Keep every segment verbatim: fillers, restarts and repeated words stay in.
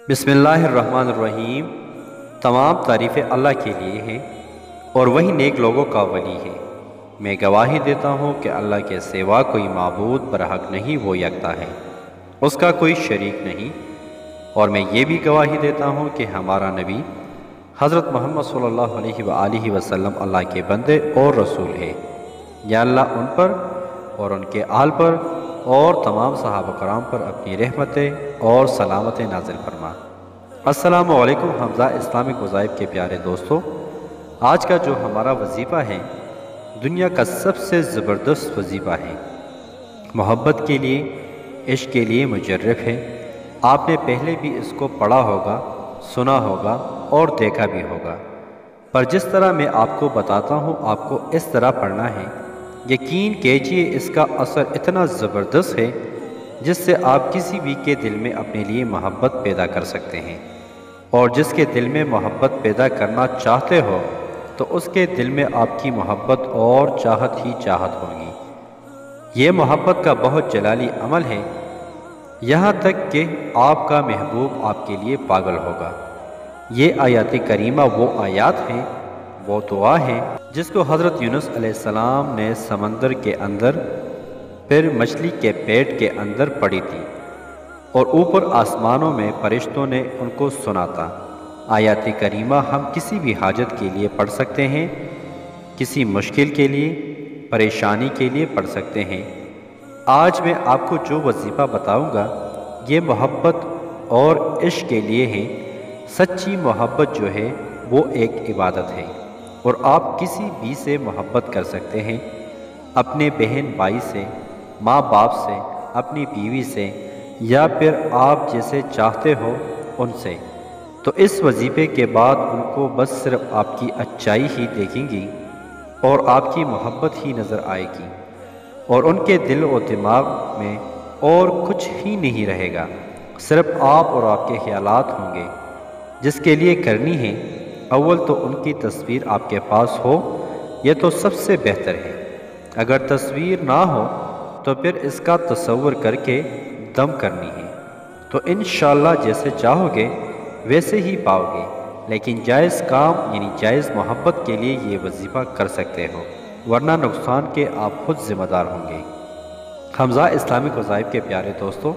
بسم اللہ الرحمن الرحیم۔ تمام تعریفیں اللہ کے لیے ہیں اور وہی نیک لوگوں کا ولی ہے۔ میں گواہی دیتا ہوں کہ اللہ کے سوا کوئی معبود برحق نہیں، وہ یکتا ہے، اس کا کوئی شریک نہیں۔ اور میں یہ بھی گواہی دیتا ہوں کہ ہمارا نبی حضرت محمد صلی اللہ علیہ وآلہ وسلم اللہ کے بندے اور رسول ہے۔ یا اللہ ان پر اور ان کے آل پر اور تمام صحابہ کرام پر اپنی رحمتیں اور سلامتیں نازل فرما۔ السلام علیکم حمزہ اسلامک وظائف کے پیارے دوستو، آج کا جو ہمارا وظیفہ ہے دنیا کا سب سے زبردست وظیفہ ہے، محبت کے لیے، عشق کے لیے مجرب ہے۔ آپ نے پہلے بھی اس کو پڑھا ہوگا، سنا ہوگا اور دیکھا بھی ہوگا، پر جس طرح میں آپ کو بتاتا ہوں آپ کو اس طرح پڑھنا ہے۔ یقین کیجئے اس کا اثر اتنا زبردست ہے جس سے آپ کسی بھی کے دل میں اپنے لیے محبت پیدا کر سکتے ہیں، اور جس کے دل میں محبت پیدا کرنا چاہتے ہو تو اس کے دل میں آپ کی محبت اور چاہت ہی چاہت ہوگی۔ یہ محبت کا بہت جلالی عمل ہے، یہاں تک کہ آپ کا محبوب آپ کے لیے پاگل ہوگا۔ یہ آیات کریمہ وہ آیات ہیں، وہ دعا ہیں جس کو حضرت یونس علیہ السلام نے سمندر کے اندر، پھر مچھلی کے پیٹ کے اندر پڑھی تھی، اور اوپر آسمانوں میں فرشتوں نے ان کو سنا تھا۔ آیات کریمہ ہم کسی بھی حاجت کے لیے پڑھ سکتے ہیں، کسی مشکل کے لیے، پریشانی کے لیے پڑھ سکتے ہیں۔ آج میں آپ کو جو وظیفہ بتاؤں گا یہ محبت اور عشق کے لیے ہے۔ سچی محبت جو ہے وہ ایک عبادت ہے، اور آپ کسی بھی سے محبت کر سکتے ہیں، اپنے بہن بھائی سے، ماں باپ سے، اپنی بیوی سے، یا پھر آپ جیسے چاہتے ہو ان سے۔ تو اس وظیفے کے بعد ان کو بس صرف آپ کی اچائی ہی دیکھیں گی اور آپ کی محبت ہی نظر آئے گی، اور ان کے دل و دماغ میں اور کچھ ہی نہیں رہے گا، صرف آپ اور آپ کے خیالات ہوں گے۔ جس کے لیے کرنی ہے، اول تو ان کی تصویر آپ کے پاس ہو، یہ تو سب سے بہتر ہے۔ اگر تصویر نہ ہو تو پھر اس کا تصور کر کے دم کرنی ہے، تو انشاءاللہ جیسے چاہو گے ویسے ہی پاؤ گے۔ لیکن جائز کام یعنی جائز محبت کے لیے یہ وظیفہ کر سکتے ہو، ورنہ نقصان کے آپ خود ذمہ دار ہوں گے۔ حمزہ اسلامک وظائف کے پیارے دوستو،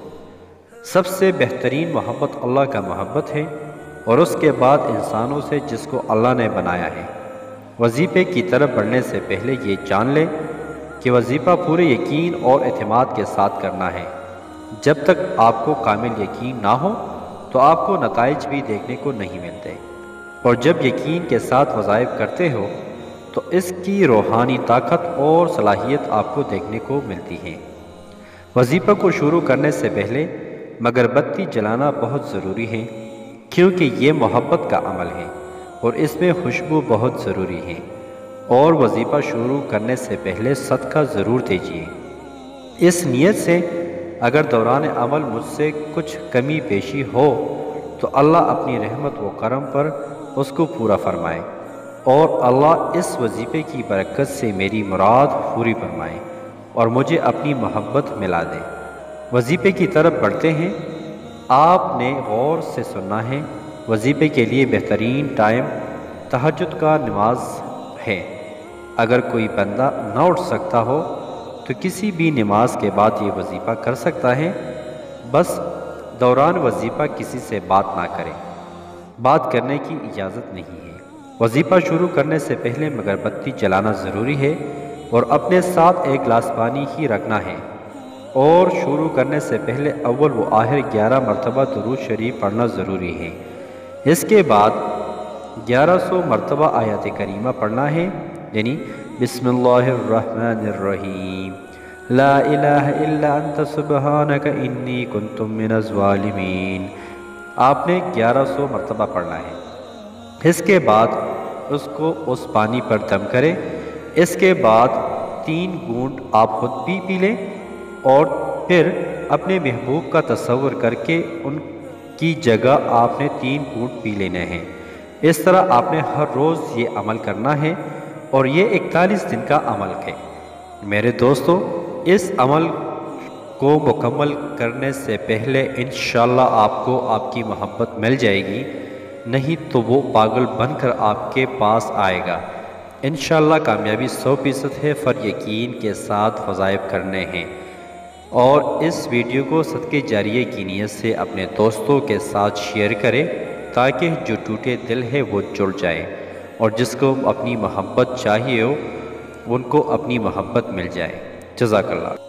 سب سے بہترین محبت اللہ کا محبت ہے، اور اس کے بعد انسانوں سے جس کو اللہ نے بنایا ہے۔ وظیفے کی طرف بڑھنے سے پہلے یہ جان لیں کہ وظیفہ پورے یقین اور اعتماد کے ساتھ کرنا ہے۔ جب تک آپ کو کامل یقین نہ ہو تو آپ کو نتائج بھی دیکھنے کو نہیں ملتے، اور جب یقین کے ساتھ وظائف کرتے ہو تو اس کی روحانی طاقت اور صلاحیت آپ کو دیکھنے کو ملتی ہے۔ وظیفہ کو شروع کرنے سے پہلے مگر بتی جلانا بہت ضروری ہے، کیونکہ یہ محبت کا عمل ہے اور اس میں خوشبو بہت ضروری ہے۔ اور وظیفہ شروع کرنے سے پہلے صدقہ ضرور دیجیے، اس نیت سے اگر دوران عمل مجھ سے کچھ کمی بیشی ہو تو اللہ اپنی رحمت و کرم پر اس کو پورا فرمائے، اور اللہ اس وظیفے کی برکت سے میری مراد پوری فرمائے اور مجھے اپنی محبت ملا دے۔ وظیفے کی طرف بڑھتے ہیں، آپ نے غور سے سننا ہے۔ وظیفے کے لیے بہترین ٹائم تہجد کا نماز ہے۔ اگر کوئی بندہ نہ اٹھ سکتا ہو تو کسی بھی نماز کے بعد یہ وظیفہ کر سکتا ہے، بس دوران وظیفہ کسی سے بات نہ کرے، بات کرنے کی اجازت نہیں ہے۔ وظیفہ شروع کرنے سے پہلے مگر بتی جلانا ضروری ہے، اور اپنے ساتھ ایک گلاس پانی ہی رکھنا ہے، اور شروع کرنے سے پہلے اول و آخر گیارہ مرتبہ درود شریف پڑھنا ضروری ہے۔ اس کے بعد گیارہ سو مرتبہ آیات کریمہ پڑھنا ہے، یعنی بسم اللہ الرحمن الرحیم، لا الہ الا انت سبحانک انی کنت من الظالمین، آپ نے گیارہ سو مرتبہ پڑھنا ہے۔ اس کے بعد اس کو اس پانی پر دم کریں۔ اس کے بعد تین گھونٹ آپ خود بھی پی لیں، اور پھر اپنے محبوب کا تصور کر کے ان کی جگہ آپ نے تین گھونٹ پی لینے ہیں۔ اس طرح آپ نے ہر روز یہ عمل کرنا ہے، اور یہ اکتالیس دن کا عمل ہے۔ میرے دوستو، اس عمل کو مکمل کرنے سے پہلے انشاءاللہ آپ کو آپ کی محبت مل جائے گی، نہیں تو وہ پاگل بن کر آپ کے پاس آئے گا۔ انشاءاللہ کامیابی سو فیصد ہے، فر یقین کے ساتھ وظائف کرنے ہیں۔ اور اس ویڈیو کو صدقے جاریہ کی نیت سے اپنے دوستوں کے ساتھ شیئر کریں تاکہ جو ٹوٹے دل ہے وہ جڑ جائے، اور جس کو اپنی محبت چاہیے ہو ان کو اپنی محبت مل جائے۔ جزاک اللہ۔